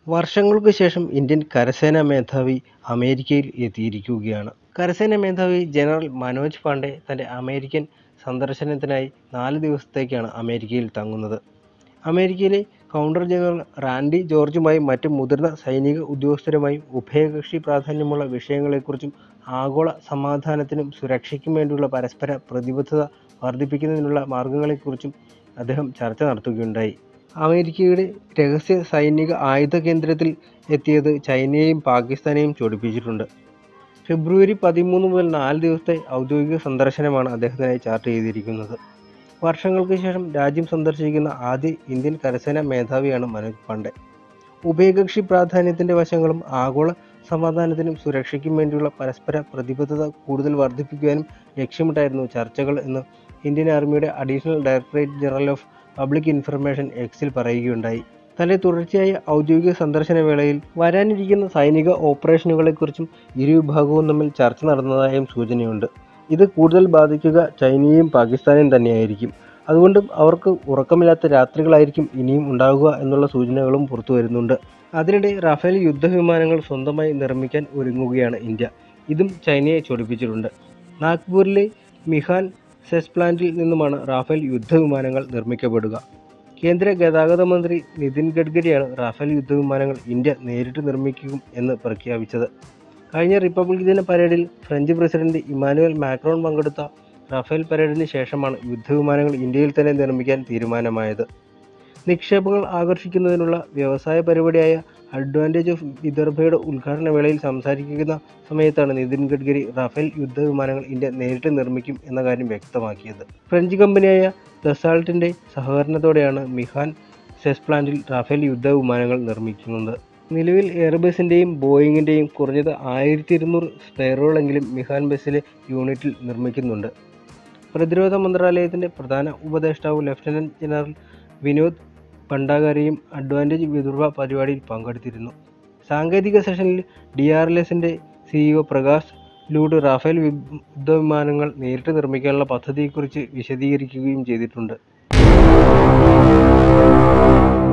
വർഷങ്ങൾക്ക് ശേഷം ഇന്ത്യൻ കരസേനാ മേധാവി അമേരിക്കയിൽ എത്തിയിരിക്കുകയാണ്. കരസേനാ മേധാവി ജനറൽ മനോജ് പാണ്ഡെ തൻ്റെ അമേരിക്കൻ സന്ദർശനത്തിനായി 4 ദിവസത്തേക്കാണ് അമേരിക്കയിൽ തങ്ങുന്നത്. അമേരിക്കയിലെ കൗണ്ടർ ജനറൽ റാൻഡി ജോർജുമായും മറ്റ് മുതിർന്ന സൈനിക ഉദ്യോഗസ്ഥരുമായും ഉഭയകക്ഷി പ്രാധാന്യമുള്ള വിഷയങ്ങളെക്കുറിച്ചും ആഗോള സമാധാനത്തിനും സുരക്ഷയ്ക്കും വേണ്ടിയുള്ള പരസ്പര പ്രതിബദ്ധത വർദ്ധിപ്പിക്കുന്നതിനുള്ള മാർഗങ്ങളെക്കുറിച്ചും അദ്ദേഹം ചർച്ച നടത്തുകയുണ്ടായി. അമേരിക്കയുടെ രഹസ്യ സൈനിക ആയുധ കേന്ദ്രത്തിൽ എത്തിയത് ചൈനയെയും പാകിസ്ഥാനെയും ചൊടിപ്പിച്ചിട്ടുണ്ട്. ഫെബ്രുവരി 13 മുതൽ 4 ദിവസത്തെ ഔദ്യോഗിക സന്ദർശനമാണ് അദ്ദേഹത്തിനായി ചാർട്ട് ചെയ്തിരിക്കുന്നത്. വർഷങ്ങൾക്ക് ശേഷം രാജ്യം സന്ദർശിക്കുന്ന ആദ്യ ഇന്ത്യൻ കരസേനാ മേധാവിയാണ് മനോജ് പാണ്ഡെ. ഉഭയകക്ഷി പ്രാധാന്യത്തിൻ്റെ വശങ്ങളും ആഗോള സമാധാനത്തിനും സുരക്ഷയ്ക്കും വേണ്ടിയുള്ള പരസ്പര പ്രതിബദ്ധത കൂടുതൽ വർദ്ധിപ്പിക്കുവാനും ലക്ഷ്യമിട്ടായിരുന്നു ചർച്ചകൾ എന്ന് ഇന്ത്യൻ ആർമിയുടെ additional directorate general of public information എക്സിൽ പറയുകയുണ്ടായി. തൻ്റെ തുടർച്ചയായ ഔദ്യോഗിക സന്ദർശന വേളയിൽ വരാനിരിക്കുന്ന സൈനിക ഓപ്പറേഷനുകളെക്കുറിച്ചും ഇരുവിഭാഗവും തമ്മിൽ ചർച്ച നടന്നതായും സൂചനയുണ്ട്. ഇത് കൂടുതൽ ബാധിക്കുക ചൈനയെയും പാകിസ്ഥാനെയും തന്നെയായിരിക്കും. അതുകൊണ്ട് അവർക്ക് ഉറക്കമില്ലാത്ത രാത്രികളായിരിക്കും ഇനിയും ഉണ്ടാകുക എന്നുള്ള സൂചനകളും പുറത്തു വരുന്നുണ്ട്. അതിനിടെ റഫേൽ യുദ്ധവിമാനങ്ങൾ സ്വന്തമായി നിർമ്മിക്കാൻ ഒരുങ്ങുകയാണ് ഇന്ത്യ. ഇതും ചൈനയെ ചൊടിപ്പിച്ചിട്ടുണ്ട്. നാഗ്പൂരിലെ മിഹാൻ സെസ് പ്ലാന്റിൽ നിന്നുമാണ് റാഫേൽ യുദ്ധവിമാനങ്ങൾ നിർമ്മിക്കപ്പെടുക. കേന്ദ്ര ഗതാഗത മന്ത്രി നിതിൻ ഗഡ്കരിയാണ് റാഫേൽ യുദ്ധവിമാനങ്ങൾ ഇന്ത്യ നേരിട്ട് നിർമ്മിക്കും എന്ന് പ്രഖ്യാപിച്ചത്. കഴിഞ്ഞ റിപ്പബ്ലിക് ദിന പരേഡിൽ ഫ്രഞ്ച് പ്രസിഡന്റ് ഇമ്മാനുവൽ മാക്രോൺ പങ്കെടുത്ത റാഫേൽ പരേഡിന് ശേഷമാണ് യുദ്ധവിമാനങ്ങൾ ഇന്ത്യയിൽ തന്നെ നിർമ്മിക്കാൻ തീരുമാനമായത്. നിക്ഷേപങ്ങൾ ആകർഷിക്കുന്നതിനുള്ള വ്യവസായ പരിപാടിയായ അഡ്വാൻറ്റേജ് ഓഫ് വിദർഭയുടെ ഉദ്ഘാടന വേളയിൽ സംസാരിക്കുന്ന സമയത്താണ് നിതിൻ ഗഡ്കരി റാഫേൽ യുദ്ധവിമാനങ്ങൾ ഇന്ത്യ നേരിട്ട് നിർമ്മിക്കും എന്ന കാര്യം വ്യക്തമാക്കിയത്. ഫ്രഞ്ച് കമ്പനിയായ ദസാൾട്ടിൻ്റെ സഹകരണത്തോടെയാണ് മിഹാൻ സെസ് പ്ലാന്റിൽ റാഫേൽ യുദ്ധവിമാനങ്ങൾ നിർമ്മിക്കുന്നത്. നിലവിൽ എയർബസിൻ്റെയും ബോയിങ്ങിൻ്റെയും കുറഞ്ഞത് 1200 സ്പെയറുകളെങ്കിലും മിഹാൻ ബസിലെ യൂണിറ്റിൽ നിർമ്മിക്കുന്നുണ്ട്. പ്രതിരോധ മന്ത്രാലയത്തിൻ്റെ പ്രധാന ഉപദേഷ്ടാവ് ലഫ്റ്റനന്റ് ജനറൽ വിനോദ് ഭണ്ഡാരിയും അഡ്വാൻറ്റേജ് വിദർഭ പരിപാടിയിൽ പങ്കെടുത്തിരുന്നു. സാങ്കേതിക സെഷനിൽ DRLSൻ്റെ CEO പ്രകാശ് ലൂഡ് റാഫേൽ യുദ്ധവിമാനങ്ങൾ നേരിട്ട് നിർമ്മിക്കാനുള്ള പദ്ധതിയെക്കുറിച്ച് വിശദീകരിക്കുകയും ചെയ്തിട്ടുണ്ട്.